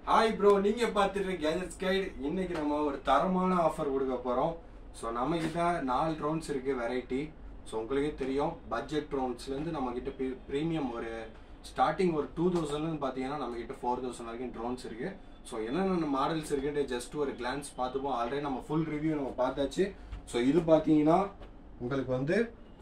Hi bro, நீங்க பார்த்துட்டு gadgets guide. இன்னைக்கு நம்ம ஒரு தரமான ஆஃபர் கொடுக்க போறோம். ஸோ நம்ம கிட்ட 4 ட்ரோன்ஸ் இருக்கு வெரைட்டி. ஸோ உங்களுக்கே தெரியும் பட்ஜெட் ட்ரோன்ஸ்லேருந்து நம்ம கிட்ட ப்ரீமியம் ஒரு ஸ்டார்டிங் ஒரு 2000லேருந்து பார்த்தீங்கன்னா நம்ம கிட்ட 4000 வரைக்கும் ட்ரோன்ஸ் இருக்கு. ஸோ என்னென்ன மாடல்ஸ் இருக்குன்னு ஜஸ்ட் ஒரு கிளான்ஸ் பார்த்துப்போம். ஆல்ரெடி நம்ம ஃபுல் ரிவ்யூ நம்ம பார்த்தாச்சு. ஸோ இது பார்த்தீங்கன்னா உங்களுக்கு வந்து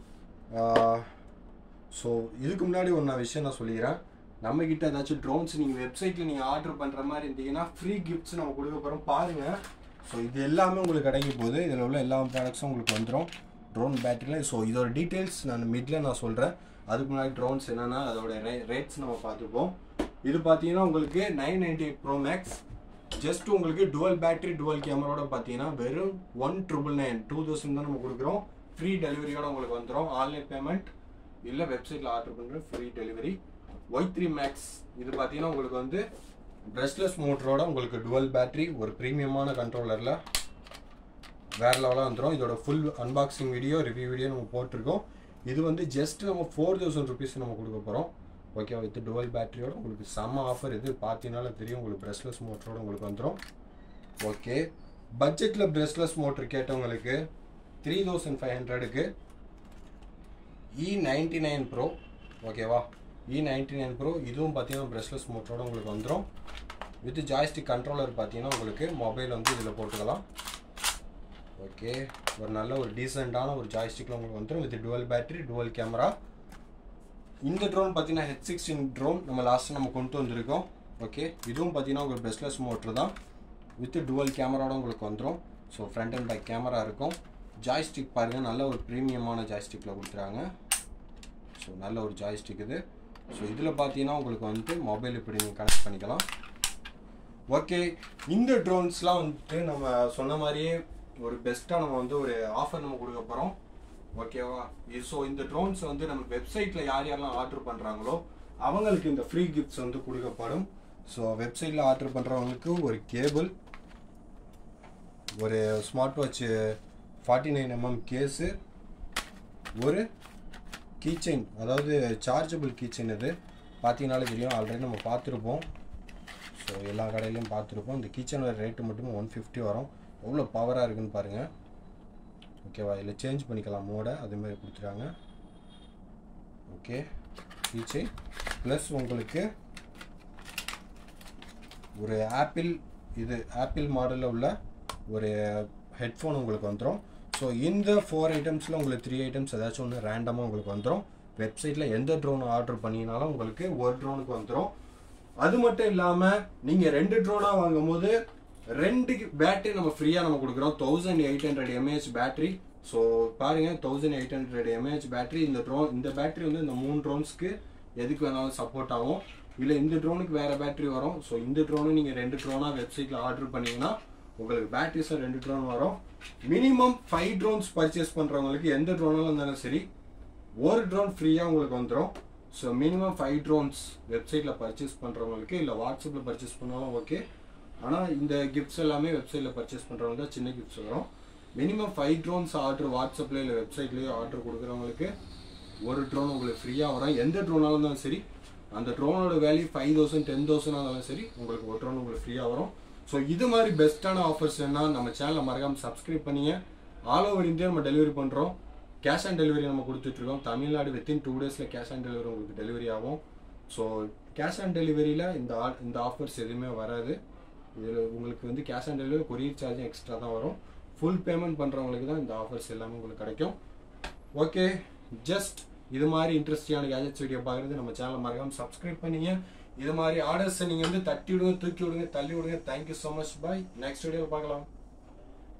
ஸோ இதுக்கு முன்னாடி ஒன்று விஷயம் நான் சொல்லிக்கிறேன். நம்ம கிட்ட ஏதாச்சும் ட்ரோன்ஸ் நீங்கள் வெப்சைட்டில் நீங்கள் ஆர்டர் பண்ணுற மாதிரி இருந்தீங்கன்னா ஃப்ரீ கிஃப்ட்ஸ் நம்ம கொடுக்க போகிறோம் பாருங்கள். ஸோ இது எல்லாமே உங்களுக்கு கிடைக்க போகுது. இதில் உள்ள எல்லா ப்ராடக்ட்ஸும் உங்களுக்கு வந்துடும் ட்ரோன் பேட்டரியில். ஸோ இதோட டீட்டெயில்ஸ் நான் நான் சொல்கிறேன். அதுக்கு முன்னாடி ட்ரோன்ஸ் என்னென்னா அதோட ரேட்ஸ் நம்ம பார்த்துப்போம். இது பார்த்தீங்கன்னா உங்களுக்கு 998 Pro Max ஜஸ்ட் உங்களுக்கு டுவல் பேட்டரி டுவல் கேமராவோட பார்த்தீங்கன்னா வெறும் 1999 2000 தான் நம்ம கொடுக்குறோம். ஃப்ரீ டெலிவரியோட உங்களுக்கு வந்துடும். ஆன்லைன் பேமெண்ட் இல்லை வெப்சைட்டில் ஆர்டர் பண்ணுற ஃப்ரீ டெலிவரி. Y3 Max இது பார்த்தீங்கன்னா உங்களுக்கு வந்து பிரஷ்லெஸ் மோட்டரோட உங்களுக்கு டுவல் பேட்டரி ஒரு ப்ரீமியமான கண்ட்ரோலரில் வேறு லெவலாக வந்துடும். இதோட full unboxing video review video நம்ம போட்டிருக்கோம். இது வந்து ஜஸ்ட் நம்ம 4000 rupees நம்ம கொடுக்க போகிறோம். ஓகே, வித் டுவல் பேட்டரியோட உங்களுக்கு செம்ம ஆஃபர். இது பார்த்தீங்கனால தெரியும் உங்களுக்கு பிரஷ்லெஸ் மோட்டரோட உங்களுக்கு வந்துடும். ஓகே, பட்ஜெட்டில் பிரஷ்லெஸ் மோட்டர் கேட்டவங்களுக்கு 3500க்கு E99 Pro ஓகேவா. E99 Pro இதுவும் பார்த்தீங்கன்னா பிரஷ்லெஸ் மோட்டரோட உங்களுக்கு வந்துடும். வித் ஜாய்ஸ்டிக் கண்ட்ரோலர் பார்த்தீங்கன்னா உங்களுக்கு மொபைல் வந்து இதில் போட்டுக்கலாம். ஓகே, ஒரு நல்ல ஒரு டீசெண்டான ஒரு ஜாய்ஸ்டிக்கில் உங்களுக்கு வந்துடும். With dual battery dual camera. இந்த ட்ரோன் பார்த்தீங்கன்னா H16 ட்ரோன் நம்ம லாஸ்ட்டாக நம்ம கொண்டு வந்திருக்கோம். ஓகே, இதுவும் பார்த்தீங்கன்னா உங்களுக்கு பிரஷ்லெஸ் மோட்டர் தான். வித் டுவல் கேமராவோட உங்களுக்கு வந்துடும். So front and back camera இருக்கும். ஜாய்ஸ்டிக் பாருங்கள், நல்ல ஒரு ப்ரீமியமான ஜாய்ஸ்டிக்கில் கொடுத்துறாங்க. ஸோ நல்ல ஒரு ஜாய்ஸ்டிக் இது. ஸோ இதில் பார்த்தீங்கன்னா உங்களுக்கு வந்துட்டு மொபைல் இப்படி நீங்கள் கனெக்ட் பண்ணிக்கலாம். ஓகே, இந்த ட்ரோன்ஸ்லாம் வந்துட்டு நம்ம சொன்ன மாதிரியே ஒரு பெஸ்ட்டாக நம்ம வந்து ஒரு ஆஃபர் நம்ம கொடுக்க போகிறோம். ஓகேவா. ஸோ இந்த ட்ரோன்ஸ் வந்து நம்ம வெப்சைட்டில் யார் யாரெல்லாம் ஆர்டர் பண்ணுறாங்களோ அவங்களுக்கு இந்த ஃப்ரீ கிஃப்ட்ஸ் வந்து கொடுக்கப்படும். ஸோ வெப்சைட்டில் ஆர்டர் பண்ணுறவங்களுக்கு ஒரு கேபிள், ஒரு ஸ்மார்ட் வாட்ச் 49mm கேஸு, ஒரு கீச்செயின், அதாவது சார்ஜபிள் கீச்செயின். இது பார்த்தீங்கனாலே தெரியும், ஆல்ரெடி நம்ம பார்த்துருப்போம். ஸோ எல்லா கடையிலையும் பார்த்துருப்போம். இந்த கீச்செயினோட ரேட்டு மட்டும் 150 வரும். எவ்வளோ பவராக இருக்குன்னு பாருங்கள். ஓகேவா, இதில் சேஞ்ச் பண்ணிக்கலாம் மோடை, அதுமாதிரி கொடுத்துருக்காங்க. ஓகே, கீச்செயின் ப்ளஸ் உங்களுக்கு ஒரு ஆப்பிள் மாடலில் உள்ள ஒரு ஹெட்ஃபோன் உங்களுக்கு வந்துடும். ஸோ இந்த 4 ஐட்டம்ஸில் உங்களுக்கு 3 ஐட்டம்ஸ் ஏதாச்சும் ஒன்று ரேண்டமாக உங்களுக்கு வந்துடும். வெப்சைட்டில் எந்த ட்ரோன் ஆர்டர் பண்ணினாலும் உங்களுக்கு ஒரு ட்ரோனுக்கு வந்துடும். அது மட்டும் இல்லாமல் நீங்கள் 2 ட்ரோனாக வாங்கும்போது 2 பேட்டரி நம்ம ஃப்ரீயாக நம்ம கொடுக்குறோம். 1800 mAh பேட்டரி. ஸோ பாருங்கள், 1800 mAh பேட்டரி. இந்த பேட்டரி வந்து இந்த 3 ட்ரோன்ஸ்க்கு எதுக்கு வேணாலும் சப்போர்ட் ஆகும். இல்லை இந்த ட்ரோனுக்கு வேறு பேட்டரி வரும். ஸோ இந்த ட்ரோனு நீங்கள் 2 ட்ரோனாக வெப்சைட்டில் ஆர்டர் பண்ணிங்கன்னா உங்களுக்கு பேட்டரிஸும் 2 ட்ரோன் வரும். மினிமம் 5 ட்ரோன்ஸ் பர்ச்சேஸ் பண்ணுறவங்களுக்கு எந்த ட்ரோனாலும் இருந்தாலும் சரி ஒரு ட்ரோன் ஃப்ரீயாக உங்களுக்கு வந்துடும். ஸோ மினிமம் 5 ட்ரோன்ஸ் வெப்சைட்டில் பர்ச்சேஸ் பண்ணுறவங்களுக்கு இல்லை வாட்ஸ்அப்பில் பர்ச்சேஸ் பண்ணாலும் ஓகே. ஆனால் இந்த கிஃப்ட்ஸ் எல்லாமே வெப்சைட்டில் பர்ச்சேஸ் பண்ணுறவங்க தான் சின்ன கிஃப்ட்ஸ் வரும். மினிமம் 5 ட்ரோன்ஸ் ஆர்டர் வாட்ஸ்அப்பில் இல்லை வெப்சைட்லேயே ஆர்டர் கொடுக்குறவங்களுக்கு ஒரு ட்ரோன் உங்களுக்கு ஃப்ரீயாக வரும். எந்த ட்ரோனாலும் இருந்தாலும் சரி அந்த ட்ரோனோட வேல்யூ 5000 10,000 இருந்தாலும் சரி உங்களுக்கு ஒரு ட்ரோன் உங்களுக்கு ஃப்ரீயாக வரும். ஸோ இது மாதிரி பெஸ்ட்டான ஆஃபர்ஸ் என்ன நம்ம சேனலை மறக்காமல் சப்ஸ்கிரைப் பண்ணிங்க. ஆல் ஓவர் இந்தியா நம்ம டெலிவரி பண்ணுறோம். கேஷ் ஆன் டெலிவரி நம்ம கொடுத்துட்ருக்கோம். தமிழ்நாடு வித்தின் 2 daysல கேஷ் ஆன் டெலிவரி உங்களுக்கு டெலிவரி ஆகும். ஸோ கேஷ் ஆன் டெலிவரியில் இந்த ஆஃபர்ஸ் எதுவுமே வராது. இதில் உங்களுக்கு வந்து கேஷ் ஆன் டெலிவரி கொரியர் சார்ஜும் எக்ஸ்ட்ரா தான் வரும். ஃபுல் பேமெண்ட் பண்ணுறவங்களுக்கு தான் இந்த ஆஃபர்ஸ் எல்லாமே உங்களுக்கு கிடைக்கும். ஓகே, ஜஸ்ட் இது மாதிரி இன்ட்ரெஸ்டிங்கான கேஜெட்ஸ் வீடியோ பார்க்குறது நம்ம சேனலை மறக்காமல் சப்ஸ்கிரைப் பண்ணிங்க. இது மாதிரி ஆர்டர்ஸை நீங்கள் வந்து தட்டி விடுங்க, தூக்கி விடுங்க, தள்ளி விடுங்க. Thank you so much. Bye. Next வீடியோவில் பார்க்கலாம்.